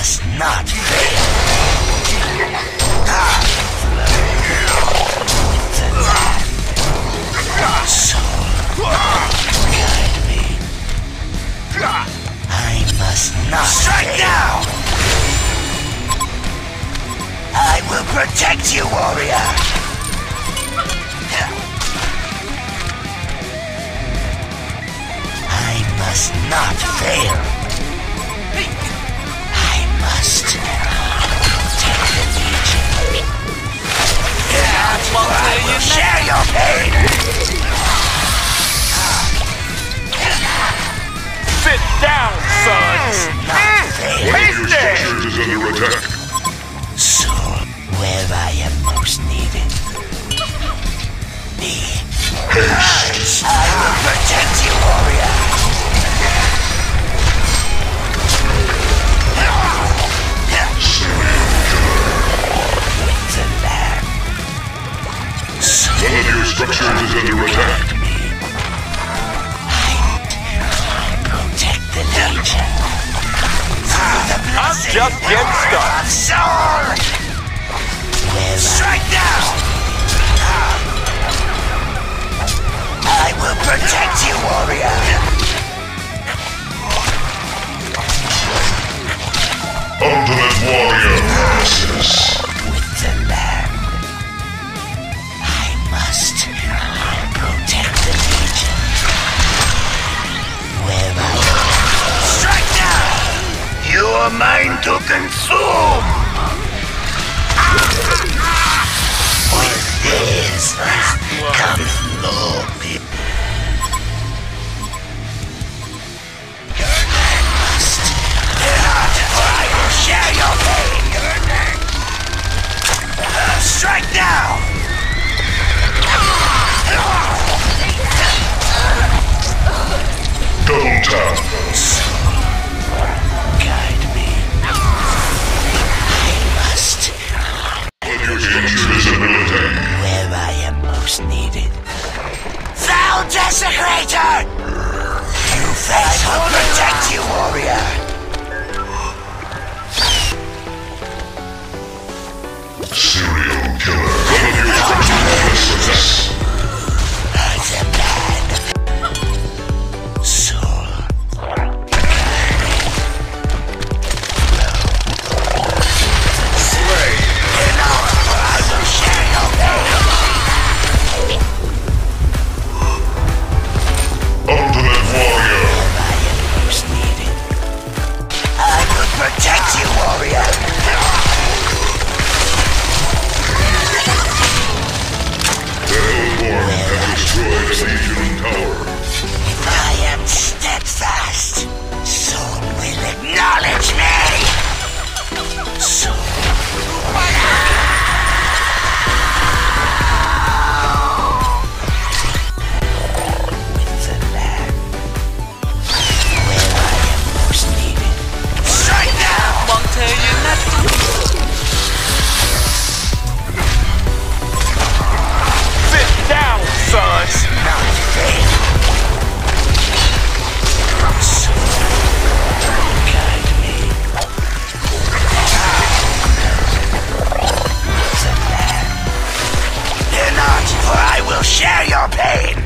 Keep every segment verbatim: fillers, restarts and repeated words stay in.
must not fail. With the land. Soul, guide me. I must not strike fail. Now! I will protect you, warrior! I must not fail. I must protect the Legion. I will share your pain! Sit down, sons! One of your structures is under attack. Soul, where I am most needed. Me. Haste. I will protect you, warrior. With the land. One of your structures is under attack. Protect the Legion. I'm just getting started. Soul! Where strike now! I will protect you, warrior! Ultimate warrior passes. With the land. I must protect the Legion. Where I am. Strike now! You are mine to consume! With this, come Lord. Share your pain! Uh, strike now! Double tap. Guide me. I must. One of your structures is under attack. Where I am most needed. Thou desecrator! You face I will protect you, warrior! Serial killer. One of your structures is As a man. Soul. Slay. Enough, or I will share your pain. Ultimate warrior. I am most needed. I will protect you, warrior. Battleborn has destroyed a Legion tower. I am steadfast. Soul will acknowledge me. Soul. With the land. Where I am most needed. Strike now! Won't tell you nothing. Sit down, sons! Not fail. Guide me. The land. Fear not, for I will share your pain.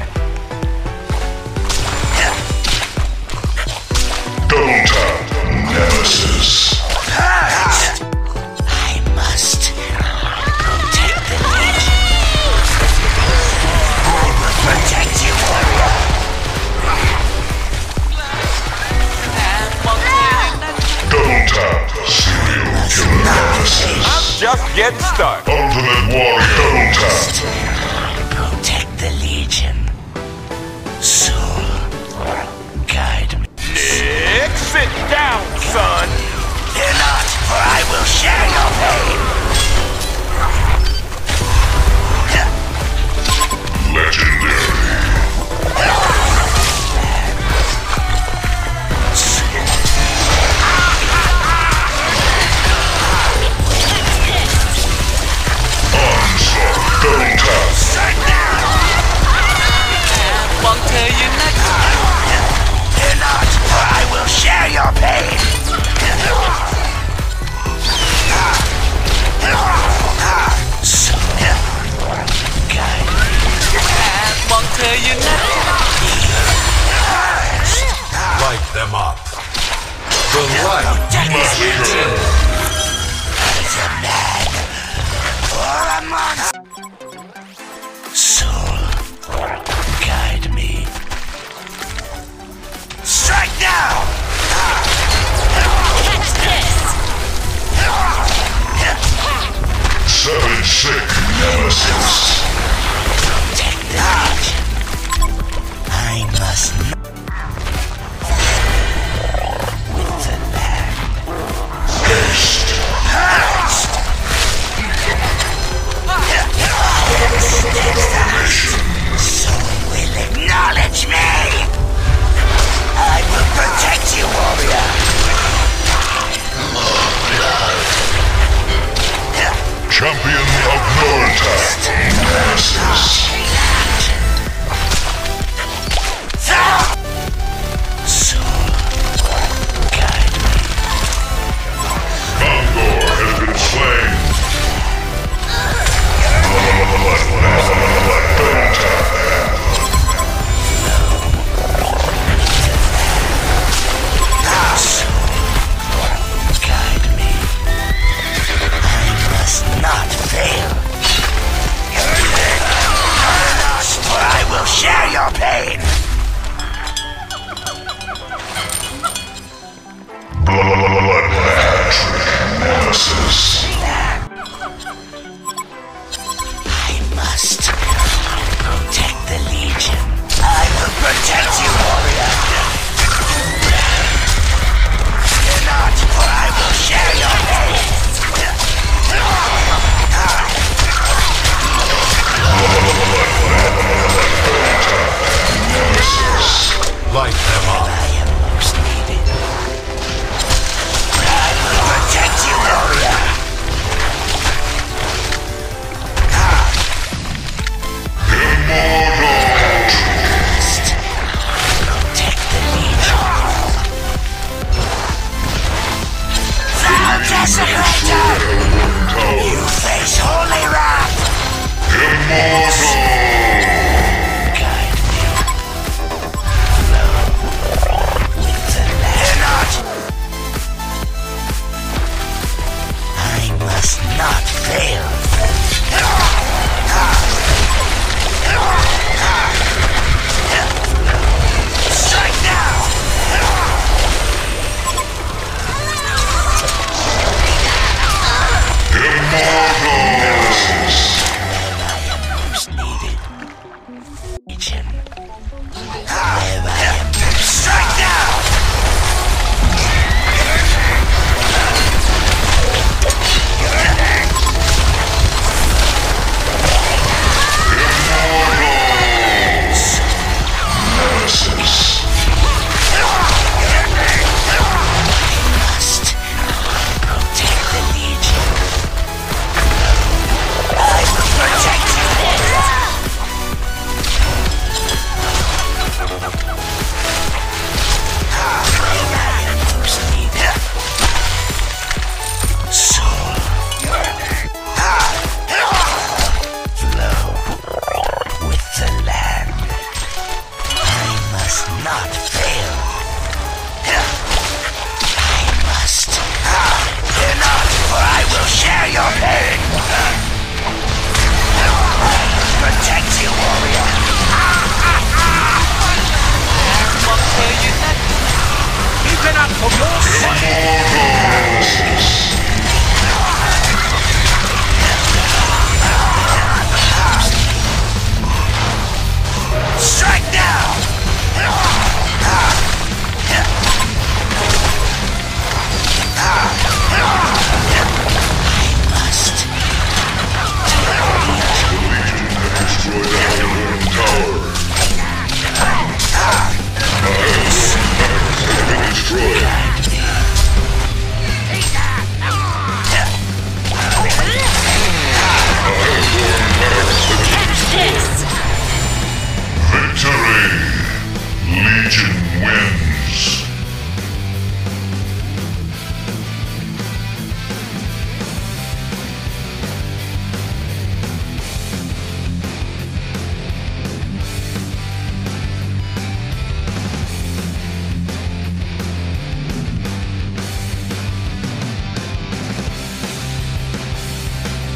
Double tap. Nemesis. Hurt. I must protect the Legion. I will protect you, warrior. Double tap. Serial killer passes. I'm just getting started. Ultimate warrior. Double tap. Protect the Legion. Soul. Guide me. Nick, sit down, son! Fear not, for I will share your pain. Legendary. Onslaught. Double tap. more